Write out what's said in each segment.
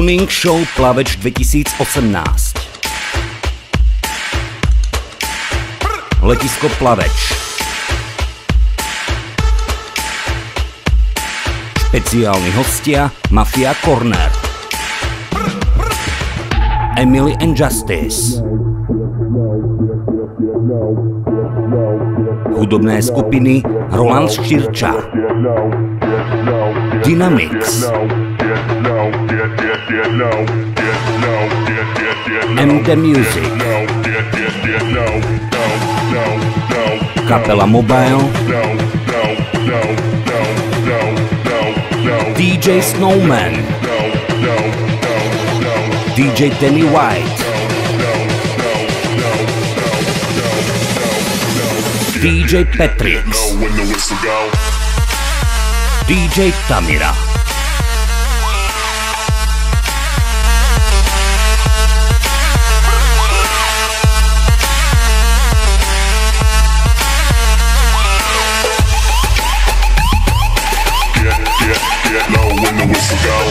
Filming show Plaveč 2018. Letisko Plaveč. Špeciálni hostia Mafia Corner, Emily and Justice, hudobné skupiny Roland Ščírča, Dynamix, MD Music, kapela Mobile, DJ Snowman, DJ Danny White, DJ Petrix, DJ Tamira. Get low when the whistle go.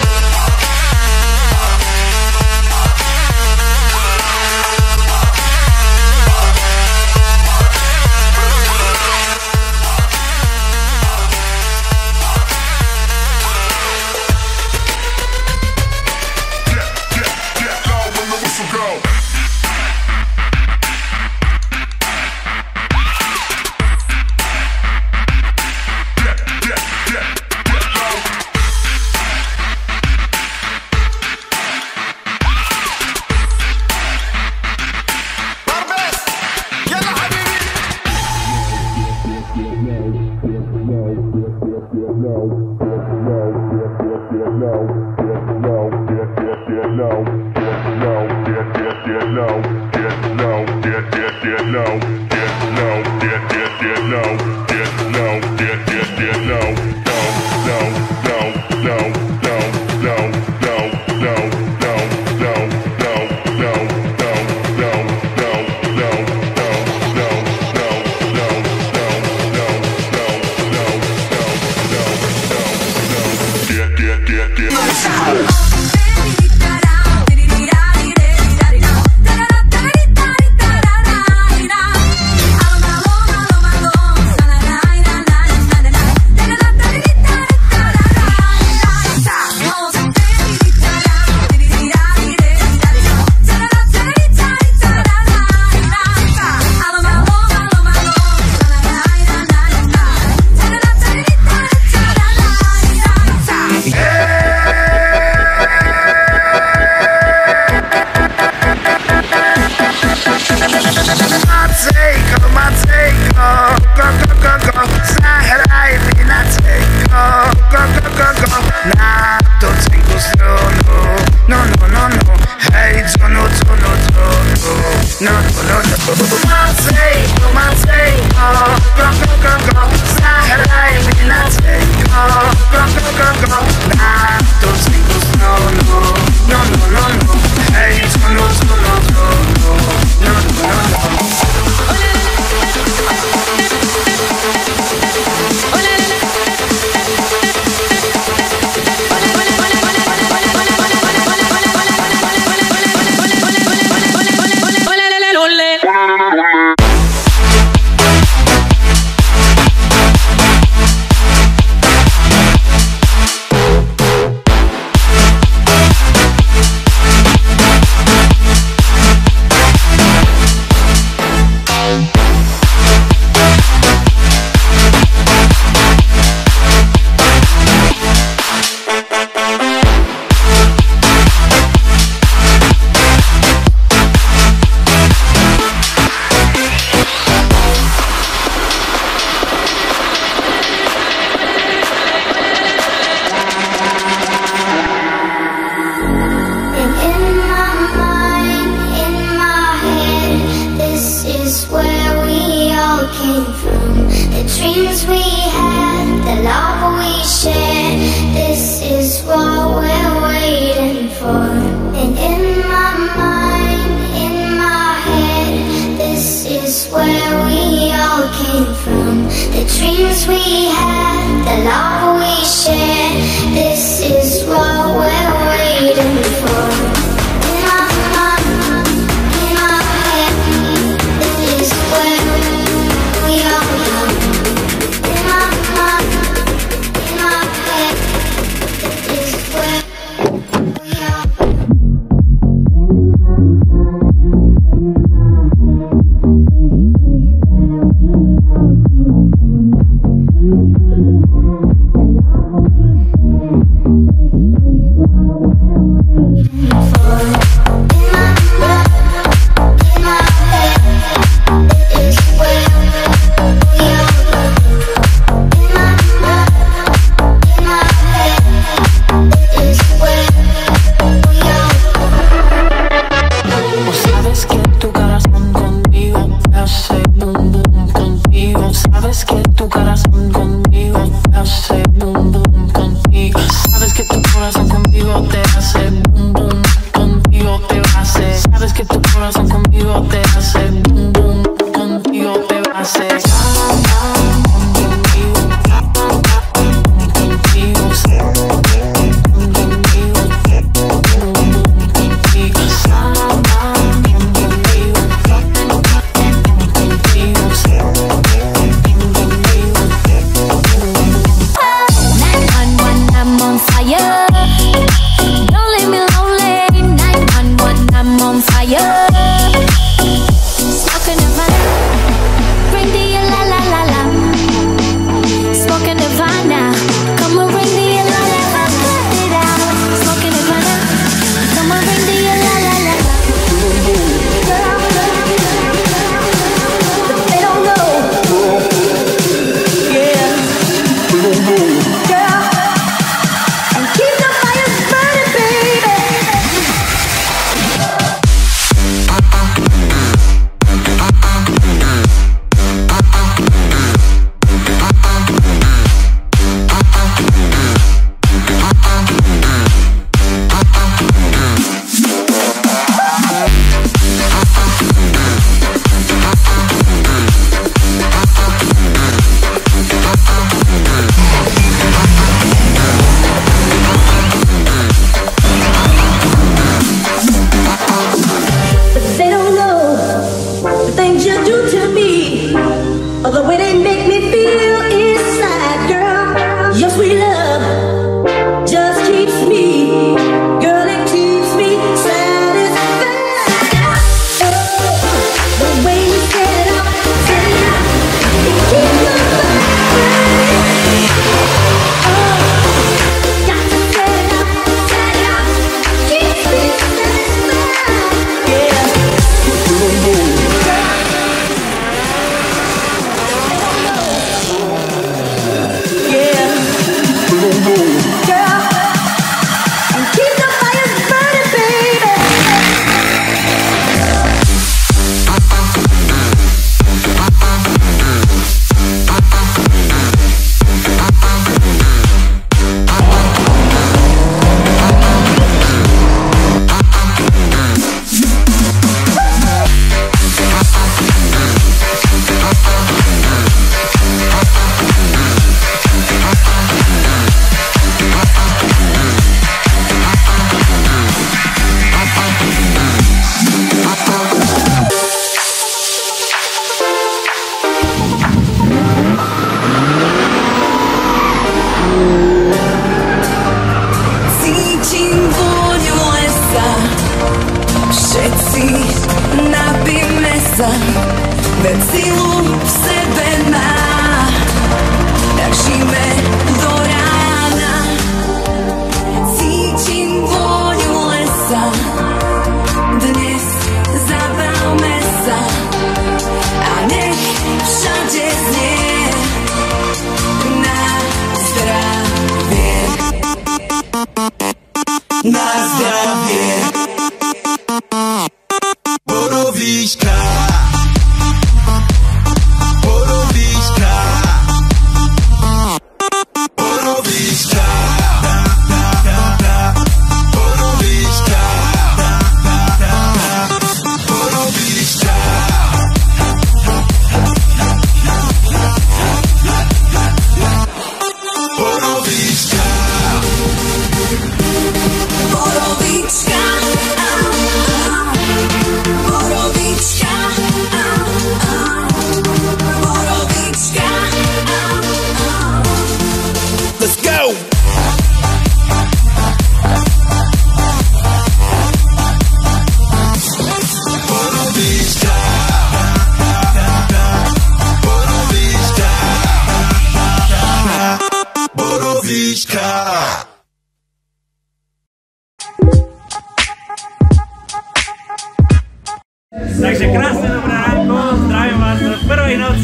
The love we share, this is what we're waiting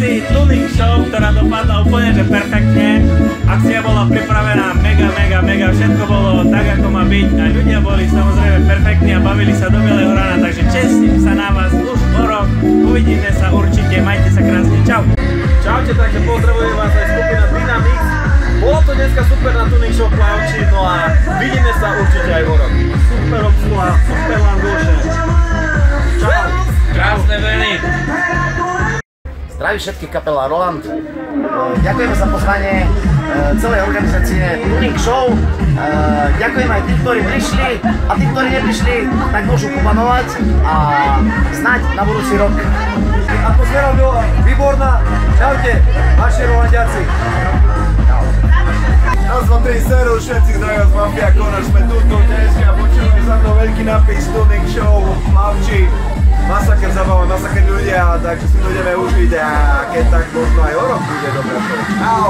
všetci, Tuning Show, ktorá dopadla úplne že perfektne. Akcia bola pripravená mega, všetko bolo tak, ako má byť a ľudia boli samozrejme perfektní a bavili sa do bieleho rána, takže teším sa na vás už o rok, uvidíme sa určite, majte sa krásne, čau. Čaute, takže pozdravujem vás aj skupina Dynamix. Bolo to dneska super na Tuning Show Plavči, no a vidíme sa určite aj o rok. Super obsluha, super langoše. Čau. Krásne veny. Zdraví všetkých, kapela Roland. Ďakujeme za pozvanie celej organizácie Tuning Show. Ďakujem aj tým, ktorí prišli a tým, ktorí neprišli, tak môžu kupanovať a snáď na budúci rok. Atmosféra bola výborná. Čaute, vaši Rolandiaci. Raz, dva, tri, seru, všetci zdravia z Mafia Konač, sme tu dnes a počúvajú za mnou veľký nápis Tuning Show, Plavči, masaker zabava, masaker ľudia, takže si to ideme užiť a keď tak možno aj o rok bude dobré show. Čau!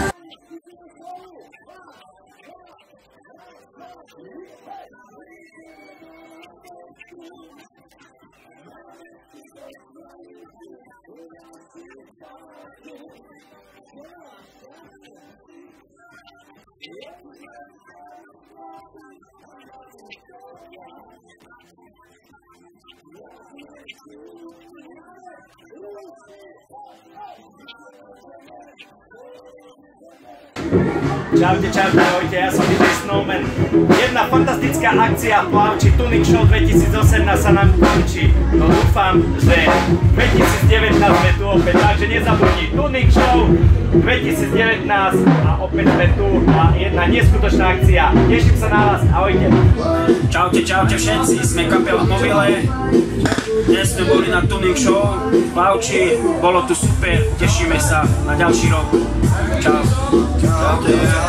Čaute, ahojte, ja som DJ Snowman. Jedna fantastická akcia v Plavči Tuning Show 2018 sa nám končí. No dúfam, že 2019 sme tu opäť, takže nezabudni Tuning Show 2019 a opäť sme tu a jedna neskutočná akcia. Teším sa na vás, ahojte. Čaute všetci, sme kapela Mobile. Dnes sme boli na Tuning Show v Plavči, bolo tu super, tešíme sa na ďalší rok. Čau. Čaute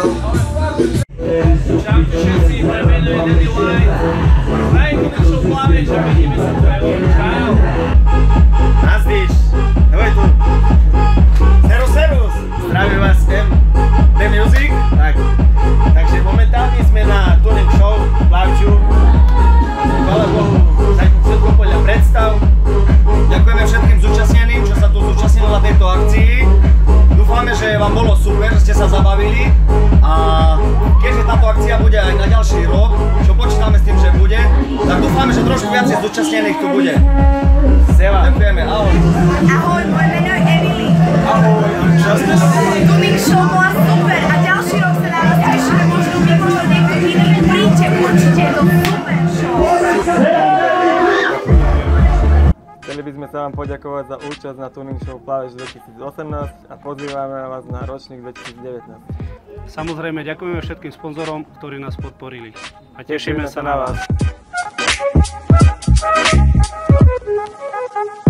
všetci, moje meno je Danny White. Hej, Tuning Show Plaveč a vidíme sa tu aj o rok. Čau. Nazdíš, ahoj tu. Serus, zdravím vás The Music. Takže momentálne sme na Tuning Show v Plavču. Chvála Bohu, všetko podľa predstav. Ďakujeme všetkým zúčastneným, čo sa tu zúčastnili na tejto akcii. Dúfame, že vám bolo super, že ste sa zabavili a keďže táto akcia bude aj na ďalší rok, čo počítame s tým, že bude, tak dúfame, že trošku viac zúčastnených tu bude. Seva, ďakujeme, ahoj. Ahoj, moje meno je Emily. Ahoj, časne. Tuning Show bola super a ďalší rok sa na vás tešíme, možno my, možno niekto iný. Príďte, určite je to super show. Chceli by sme sa vám poďakovať za účasť na Tuning Show Plaveč 2018 a pozývame vás na ročník 2019. Samozrejme ďakujeme všetkým sponzorom, ktorí nás podporili a tešíme sa na vás.